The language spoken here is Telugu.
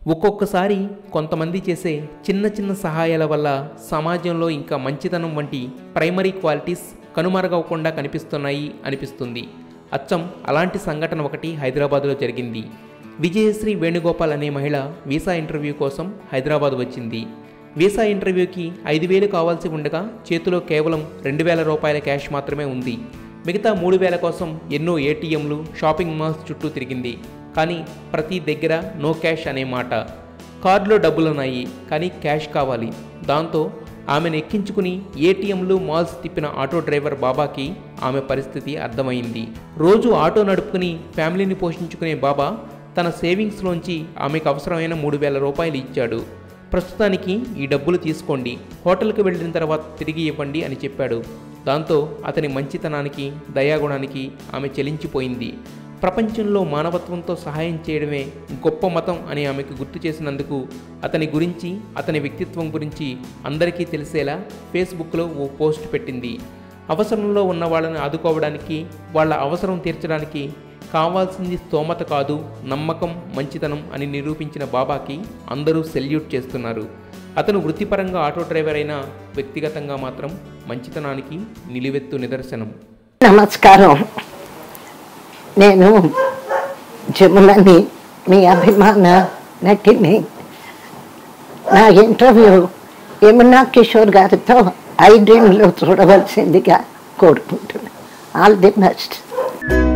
ఒక్కొక్కసారి కొంతమంది చేసే చిన్న చిన్న సహాయాల వల్ల సమాజంలో ఇంకా మంచితనం వంటి ప్రైమరీ క్వాలిటీస్ కనుమరుగవకుండా కనిపిస్తున్నాయి అనిపిస్తుంది. అచ్చం అలాంటి సంఘటన ఒకటి హైదరాబాద్లో జరిగింది. విజయశ్రీ వేణుగోపాల్ అనే మహిళ వీసా ఇంటర్వ్యూ కోసం హైదరాబాద్ వచ్చింది. వీసా ఇంటర్వ్యూకి 5,000 కావాల్సి ఉండగా చేతిలో కేవలం 2,000 రూపాయల క్యాష్ మాత్రమే ఉంది. మిగతా 3,000 కోసం ఎన్నో ఏటీఎంలు, షాపింగ్ మాల్స్ చుట్టూ తిరిగింది. కానీ ప్రతి దగ్గర నో క్యాష్ అనే మాట. కార్డులో డబ్బులున్నాయి కానీ క్యాష్ కావాలి. దాంతో ఆమెను ఎక్కించుకుని ఏటీఎంలు, మాల్స్ తిప్పిన ఆటో డ్రైవర్ బాబాకి ఆమె పరిస్థితి అర్థమైంది. రోజు ఆటో నడుపుకుని ఫ్యామిలీని పోషించుకునే బాబా తన సేవింగ్స్లోంచి ఆమెకు అవసరమైన 3,000 రూపాయలు ఇచ్చాడు. ప్రస్తుతానికి ఈ డబ్బులు తీసుకోండి, హోటల్కి వెళ్ళిన తర్వాత తిరిగి ఇవ్వండి అని చెప్పాడు. దాంతో అతని మంచితనానికి, దయాగుణానికి ఆమె చెలించిపోయింది. ప్రపంచంలో మానవత్వంతో సహాయం చేయడమే గొప్ప మతం అని ఆమెకు గుర్తు చేసినందుకు అతని గురించి, అతని వ్యక్తిత్వం గురించి అందరికీ తెలిసేలా ఫేస్బుక్లో ఓ పోస్ట్ పెట్టింది. అవసరంలో ఉన్న వాళ్ళని ఆదుకోవడానికి, వాళ్ళ అవసరం తీర్చడానికి కావాల్సింది స్తోమత కాదు, నమ్మకం, మంచితనం అని నిరూపించిన బాబాకి అందరూ సెల్యూట్ చేస్తున్నారు. అతను వృత్తిపరంగా ఆటో డ్రైవర్ అయినా వ్యక్తిగతంగా మాత్రం మంచితనానికి నిలువెత్తు నిదర్శనం. నమస్కారం, నేను జములని, మీ అభిమాన నటిని. నా ఇంటర్వ్యూ యమునా కిషోర్ గారితో iDreamలో చూడవలసిందిగా కోరుకుంటున్నాను. All the best.